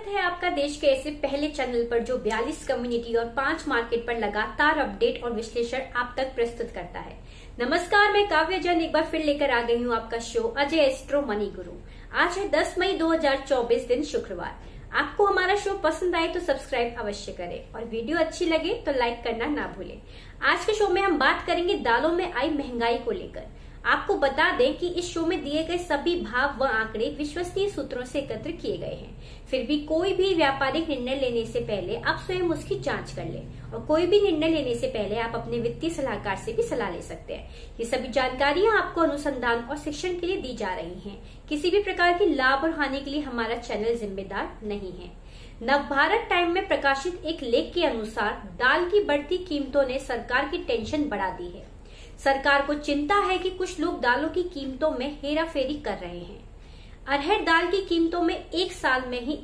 है आपका देश के ऐसे पहले चैनल पर जो 42 कम्युनिटी और 5 मार्केट पर लगातार अपडेट और विश्लेषण आप तक प्रस्तुत करता है। नमस्कार, मैं काव्य जैन एक बार फिर लेकर आ गई हूँ आपका शो अजय एस्ट्रो मनी गुरु। आज है 10 मई 2024 दिन शुक्रवार। आपको हमारा शो पसंद आए तो सब्सक्राइब अवश्य करें और वीडियो अच्छी लगे तो लाइक करना ना भूलें। आज के शो में हम बात करेंगे दालों में आई महंगाई को लेकर। आपको बता दें कि इस शो में दिए गए सभी भाव व आंकड़े विश्वसनीय सूत्रों से एकत्र किए गए हैं। फिर भी कोई भी व्यापारिक निर्णय लेने से पहले आप स्वयं उसकी जांच कर लें और कोई भी निर्णय लेने से पहले आप अपने वित्तीय सलाहकार से भी सलाह ले सकते हैं। ये सभी जानकारियां आपको अनुसंधान और शिक्षण के लिए दी जा रही हैं। किसी भी प्रकार की लाभ और हानि के लिए हमारा चैनल जिम्मेदार नहीं है। नवभारत टाइम में प्रकाशित एक लेख के अनुसार दाल की बढ़ती कीमतों ने सरकार की टेंशन बढ़ा दी है। सरकार को चिंता है कि कुछ लोग दालों की कीमतों में हेराफेरी कर रहे हैं। अरहर दाल की कीमतों में एक साल में ही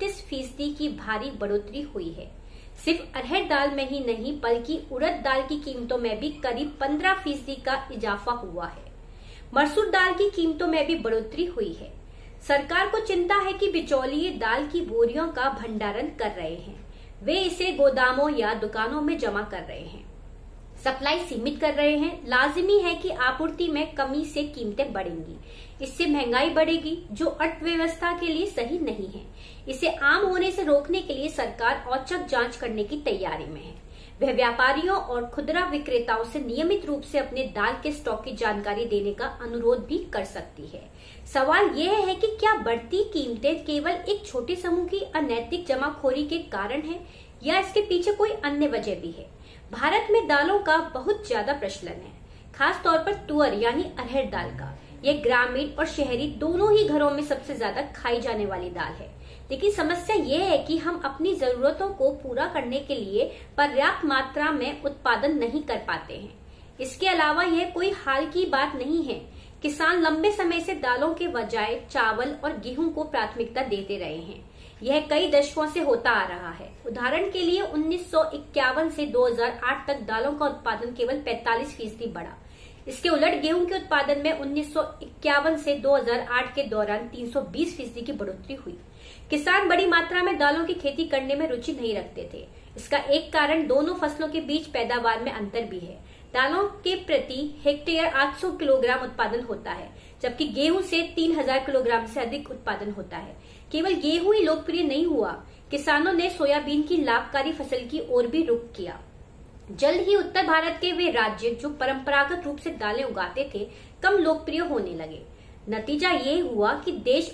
31% की भारी बढ़ोतरी हुई है। सिर्फ अरहर दाल में ही नहीं बल्कि उड़द दाल की कीमतों में भी करीब 15% का इजाफा हुआ है। मसूर दाल की कीमतों में भी बढ़ोतरी हुई है। सरकार को चिंता है कि बिचौलिए दाल की बोरियों का भंडारण कर रहे हैं। वे इसे गोदामों या दुकानों में जमा कर रहे हैं, सप्लाई सीमित कर रहे हैं। लाजिमी है कि आपूर्ति में कमी से कीमतें बढ़ेंगी। इससे महंगाई बढ़ेगी जो अर्थव्यवस्था के लिए सही नहीं है। इसे आम होने से रोकने के लिए सरकार औचक जांच करने की तैयारी में है। वह व्यापारियों और खुदरा विक्रेताओं से नियमित रूप से अपने दाल के स्टॉक की जानकारी देने का अनुरोध भी कर सकती है। सवाल यह है कि क्या बढ़ती कीमतें केवल एक छोटे समूह की अनैतिक जमाखोरी के कारण है या इसके पीछे कोई अन्य वजह भी है। भारत में दालों का बहुत ज्यादा प्रचलन है, खास तौर पर तुअर यानी अरहर दाल का। यह ग्रामीण और शहरी दोनों ही घरों में सबसे ज्यादा खाई जाने वाली दाल है। लेकिन समस्या यह है कि हम अपनी जरूरतों को पूरा करने के लिए पर्याप्त मात्रा में उत्पादन नहीं कर पाते हैं। इसके अलावा यह कोई हाल की बात नहीं है। किसान लंबे समय से दालों के बजाय चावल और गेहूं को प्राथमिकता देते रहे हैं। यह कई दशकों से होता आ रहा है। उदाहरण के लिए 1951 से 2008 तक दालों का उत्पादन केवल 45% बढ़ा। इसके उलट गेहूं के उत्पादन में 1951 से 2008 के दौरान 320% की बढ़ोतरी हुई। किसान बड़ी मात्रा में दालों की खेती करने में रुचि नहीं रखते थे। इसका एक कारण दोनों फसलों के बीच पैदावार में अंतर भी है। दालों के प्रति हेक्टेयर 800 किलोग्राम उत्पादन होता है, जबकि गेहूं से 3000 किलोग्राम से अधिक उत्पादन होता है। केवल गेहूं ही लोकप्रिय नहीं हुआ, किसानों ने सोयाबीन की लाभकारी फसल की ओर भी रुख किया। जल्द ही उत्तर भारत के वे राज्य जो परंपरागत रूप से दालें उगाते थे कम लोकप्रिय होने लगे। नतीजा ये हुआ कि देश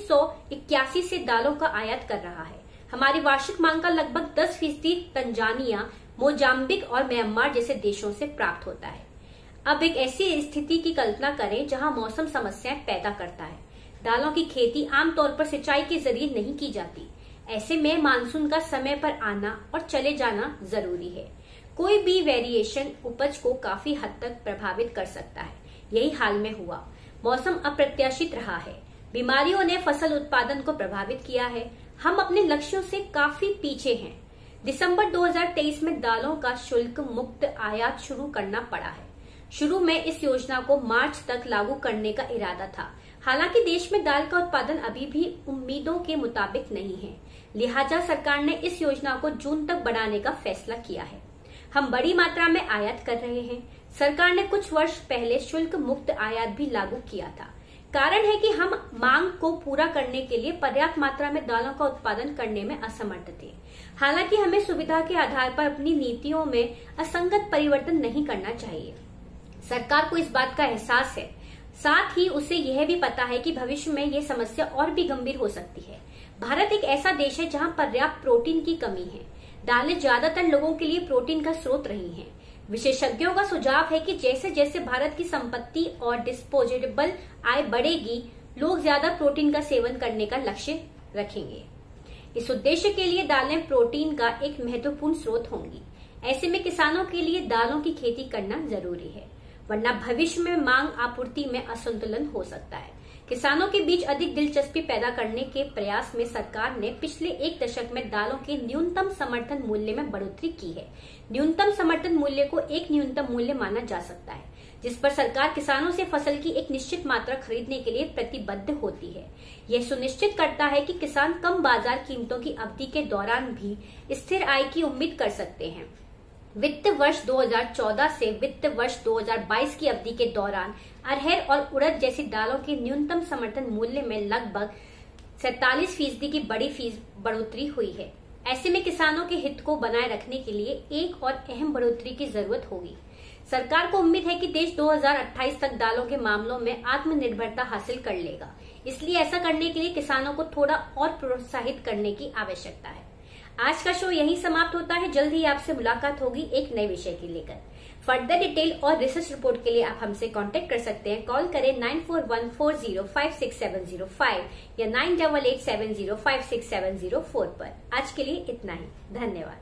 1981 से दालों का आयात कर रहा है। हमारी वार्षिक मांग का लगभग 10% तंजानिया, मोजाम्बिक और म्यांमार जैसे देशों से प्राप्त होता है। अब एक ऐसी स्थिति की कल्पना करें जहां मौसम समस्याएं पैदा करता है। दालों की खेती आमतौर पर सिंचाई के जरिए नहीं की जाती। ऐसे में मानसून का समय पर आना और चले जाना जरूरी है। कोई भी वेरिएशन उपज को काफी हद तक प्रभावित कर सकता है। यही हाल में हुआ। मौसम अप्रत्याशित रहा है। बीमारियों ने फसल उत्पादन को प्रभावित किया है। हम अपने लक्ष्यों से काफी पीछे हैं। दिसंबर 2023 में दालों का शुल्क मुक्त आयात शुरू करना पड़ा है। शुरू में इस योजना को मार्च तक लागू करने का इरादा था। हालांकि देश में दाल का उत्पादन अभी भी उम्मीदों के मुताबिक नहीं है, लिहाजा सरकार ने इस योजना को जून तक बढ़ाने का फैसला किया है। हम बड़ी मात्रा में आयात कर रहे हैं। सरकार ने कुछ वर्ष पहले शुल्क मुक्त आयात भी लागू किया था। कारण है कि हम मांग को पूरा करने के लिए पर्याप्त मात्रा में दालों का उत्पादन करने में असमर्थ थे। हालांकि हमें सुविधा के आधार पर अपनी नीतियों में असंगत परिवर्तन नहीं करना चाहिए। सरकार को इस बात का एहसास है, साथ ही उसे यह भी पता है कि भविष्य में यह समस्या और भी गंभीर हो सकती है। भारत एक ऐसा देश है जहां पर्याप्त प्रोटीन की कमी है। दालें ज्यादातर लोगों के लिए प्रोटीन का स्रोत रही हैं। विशेषज्ञों का सुझाव है कि जैसे जैसे भारत की संपत्ति और डिस्पोजेबल आय बढ़ेगी, लोग ज्यादा प्रोटीन का सेवन करने का लक्ष्य रखेंगे। इस उद्देश्य के लिए दालें प्रोटीन का एक महत्वपूर्ण स्रोत होंगी। ऐसे में किसानों के लिए दालों की खेती करना जरूरी है, वरना भविष्य में मांग आपूर्ति में असंतुलन हो सकता है। किसानों के बीच अधिक दिलचस्पी पैदा करने के प्रयास में सरकार ने पिछले एक दशक में दालों के न्यूनतम समर्थन मूल्य में बढ़ोतरी की है। न्यूनतम समर्थन मूल्य को एक न्यूनतम मूल्य माना जा सकता है। जिस पर सरकार किसानों से फसल की एक निश्चित मात्रा खरीदने के लिए प्रतिबद्ध होती है। यह सुनिश्चित करता है कि किसान कम बाजार कीमतों की अवधि के दौरान भी स्थिर आय की उम्मीद कर सकते हैं। वित्त वर्ष 2014 से वित्त वर्ष 2022 की अवधि के दौरान अरहर और उड़द जैसी दालों के न्यूनतम समर्थन मूल्य में लगभग 47% की बड़ी बढ़ोतरी हुई है। ऐसे में किसानों के हित को बनाए रखने के लिए एक और अहम बढ़ोतरी की जरूरत होगी। सरकार को उम्मीद है कि देश 2028 तक दालों के मामलों में आत्मनिर्भरता हासिल कर लेगा। इसलिए ऐसा करने के लिए किसानों को थोड़ा और प्रोत्साहित करने की आवश्यकता है। आज का शो यहीं समाप्त होता है। जल्द ही आपसे मुलाकात होगी एक नए विषय के लेकर। फर्दर डिटेल और रिसर्च रिपोर्ट के लिए आप हमसे कांटेक्ट कर सकते हैं। कॉल करें 9414056705 या 9887056704 पर। आज के लिए इतना ही। धन्यवाद।